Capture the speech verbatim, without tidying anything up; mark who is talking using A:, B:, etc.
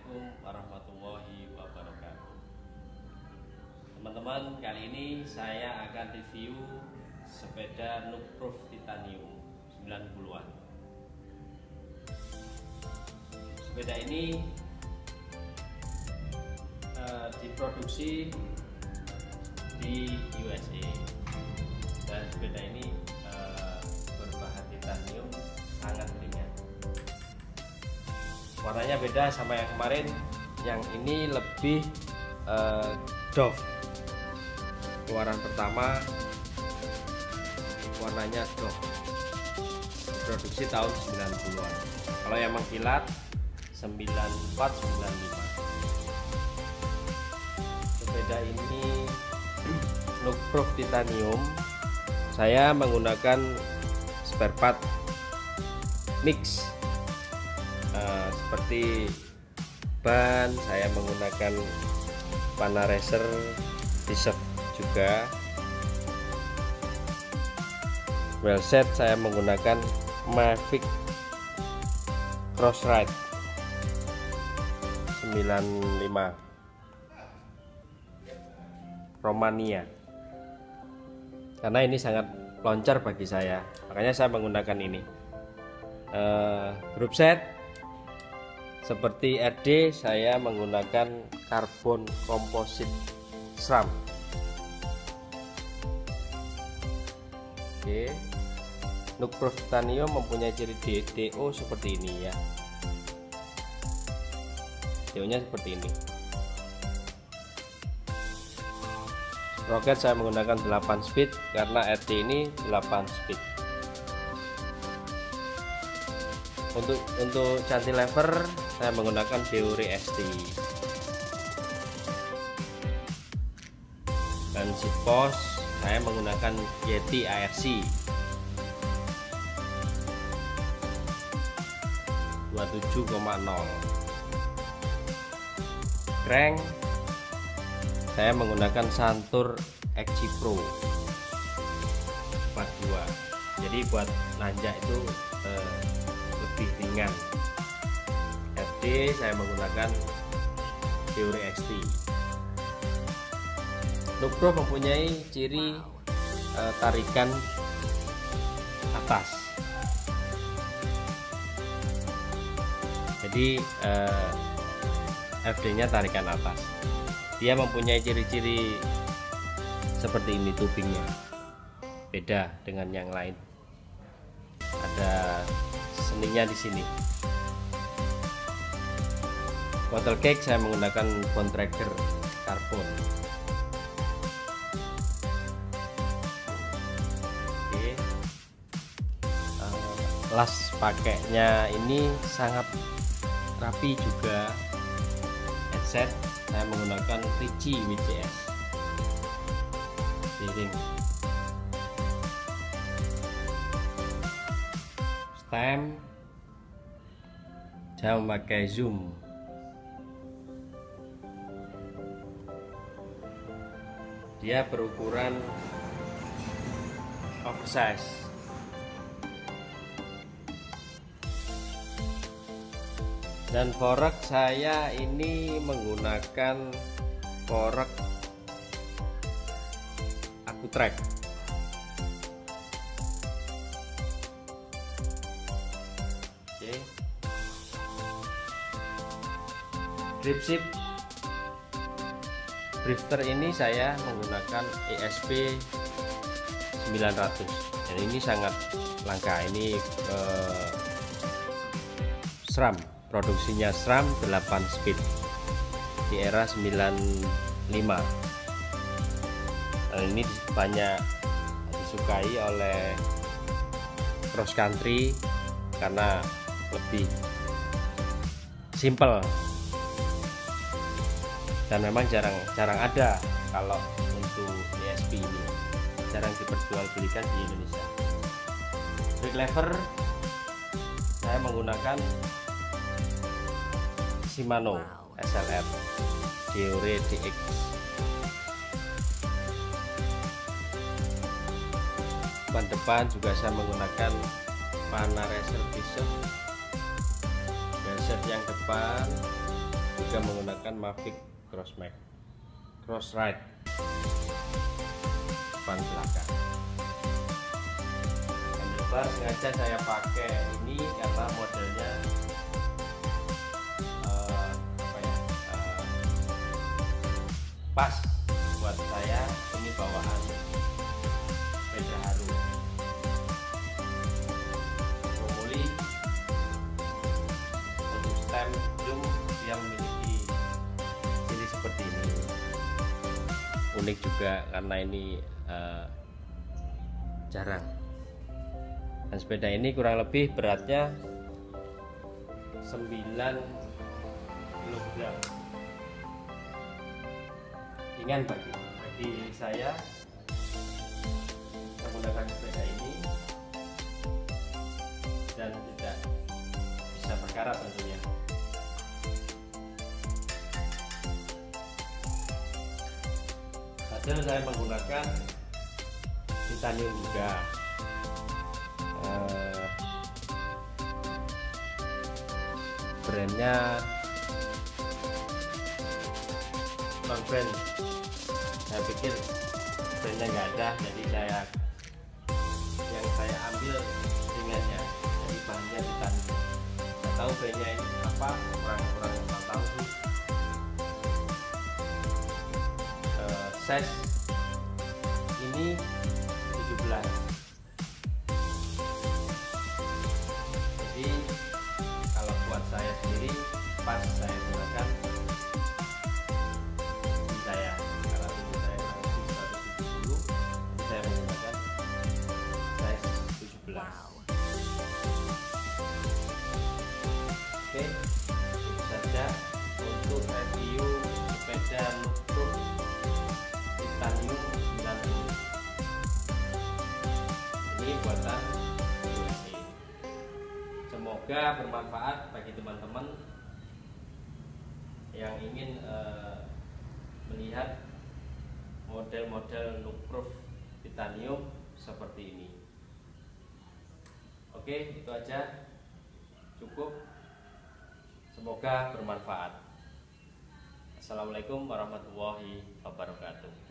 A: Assalamualaikum warahmatullahi wabarakatuh. Teman-teman, kali ini saya akan review sepeda Nuproof Titanium sembilan puluhan. Sepeda ini uh, diproduksi di U S A dan sepeda ini uh, berbahan titanium sangat ringan. Warnanya beda sama yang kemarin. Yang ini lebih uh, doff. Keluaran pertama warnanya doff. Produksi tahun sembilan puluhan. Kalau yang mengkilat sembilan empat sembilan lima. Sepeda ini Nuproof Titanium. Saya menggunakan spare part mix. Uh, seperti ban, saya menggunakan Pana Racer Reserve juga. Wheelset saya menggunakan Mavic Crossride sembilan lima Romania, karena ini sangat loncar bagi saya, makanya saya menggunakan ini. Uh, group set seperti R D, saya menggunakan karbon komposit SRAM. Oke, Nuproof Titanium mempunyai ciri D O seperti ini ya. D O nya seperti ini. Sprocket saya menggunakan delapan speed karena R D ini delapan speed. Untuk untuk cantilever saya menggunakan Deore S T. Dan seat post saya menggunakan Yeti A R C dua puluh tujuh koma nol. Crank saya menggunakan Santur X C Pro empat puluh dua. Jadi buat nanjak itu eh, lebih ringan. R D saya menggunakan Deore X T. Nuproof mempunyai ciri uh, tarikan atas. Jadi uh, F D nya tarikan atas. Dia mempunyai ciri-ciri seperti ini tubingnya. Beda dengan yang lain. Ada seninya di sini. Bottle cake saya menggunakan Bontrager karbon. Oke. Uh, las pakainya ini sangat rapi juga. Headset saya menggunakan Ricci W C S. Piring. Stem saya memakai zoom. Dia berukuran oversize. Dan fork saya ini menggunakan fork Accutrack. Oke. Grip shift drifter ini saya menggunakan E S P sembilan ratus. Dan ini sangat langka. Ini eh, SRAM, produksinya SRAM delapan speed di era sembilan lima. Dan ini banyak disukai oleh cross country karena lebih simple. Dan memang jarang jarang ada kalau untuk E S P ini, jarang diperjualbelikan di Indonesia. Brake lever saya menggunakan Shimano S L R Deore D X. Ban depan juga saya menggunakan Pana Racer Reserve. Racer yang depan juga menggunakan Mavic Crossmax Crossride ban belakang. Handlebar sengaja saya pakai ini karena modelnya uh, apa ya, uh, pas buat saya. Ini bawaan sepeda harum Promoli untuk stem zoom yang memiliki ciri seperti ini. Unik juga karena ini uh, jarang, dan sepeda ini kurang lebih beratnya sembilan kilogram. Ringan bagi bagi saya menggunakan sepeda ini, dan tidak bisa berkarat tentunya. Hasil saya menggunakan titanium juga. Eh, brandnya non brand. Saya pikir brandnya nggak ada, jadi saya yang saya ambil ringannya, jadi bahannya titanium. Nggak tahu brandnya ini apa, kurang-kurang nggak tahu sih. Uh, size ini tujuh belas, jadi kalau buat saya sendiri pas saya gunakan di saya, karena tubuh saya masih seratus tujuh puluh, jadi saya menggunakan size tujuh belas. Oke, itu saja untuk review sepeda Lookproof Titanium sembilan puluh. Ini buatan U S A. Semoga bermanfaat bagi teman-teman yang ingin uh, melihat model-model Lookproof Titanium seperti ini. Oke, itu aja, cukup. Semoga bermanfaat. Assalamualaikum warahmatullahi wabarakatuh.